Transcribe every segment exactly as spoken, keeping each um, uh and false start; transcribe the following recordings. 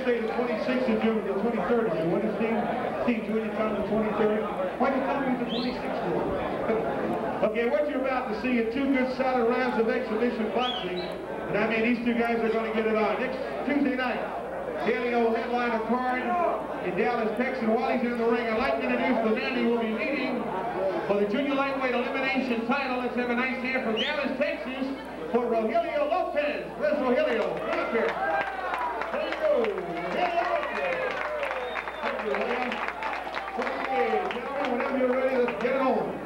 say the twenty-sixth of June, the twenty-third of June. What is Steve? Steve Junior come the twenty-third? Why do you tell me the twenty-sixth for? Okay, what you're about to see are two good solid rounds of exhibition boxing. And I mean, these two guys are going to get it on. Next Tuesday night, Helio headline a card in Dallas, Texas. And while he's in the ring, I'd like to introduce the man he will be meeting for the junior lightweight elimination title. Let's have a nice hand from Dallas, Texas for Rogelio Lopez. Where's Rogelio? Come up here. There you go. Rogelio Lopez. Thank you, Rogelio. Okay, gentlemen, whenever you're ready, let's get it on.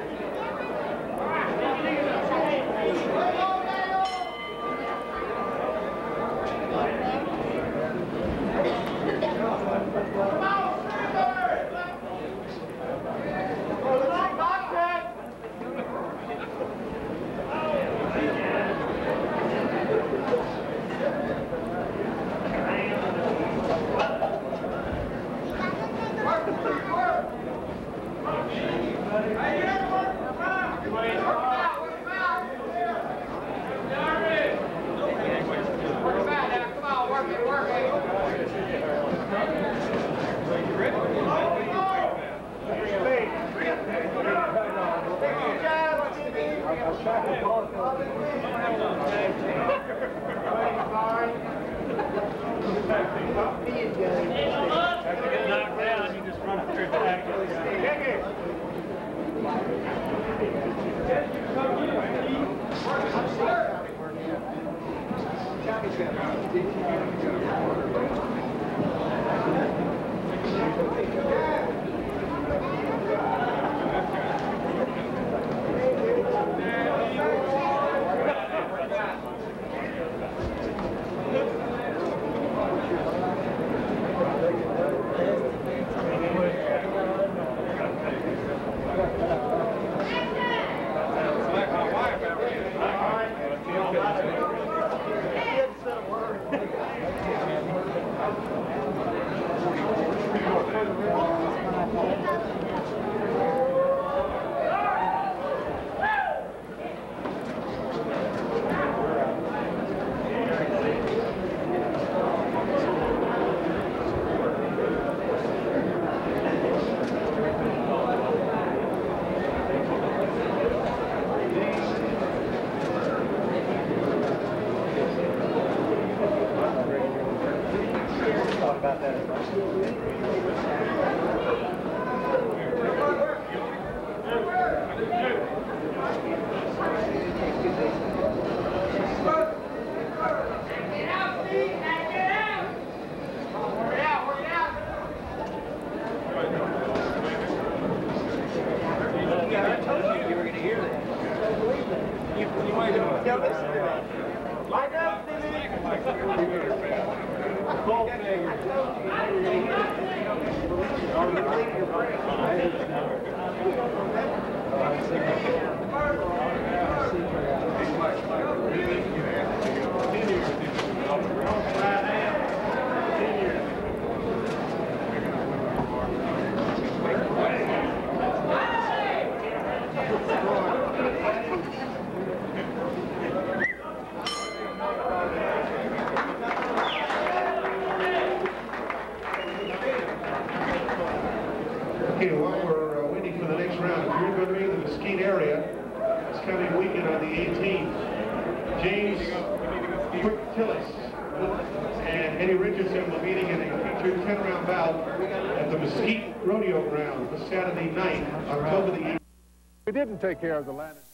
Okay, while we're uh, waiting for the next round, if you're going to be in the Mesquite area, this coming weekend on the eighteenth, James Quick Tillis and Eddie Richardson will be meeting in a featured ten round bout at the Mesquite Rodeo Ground this Saturday night, October the eighth. We didn't take care of the land.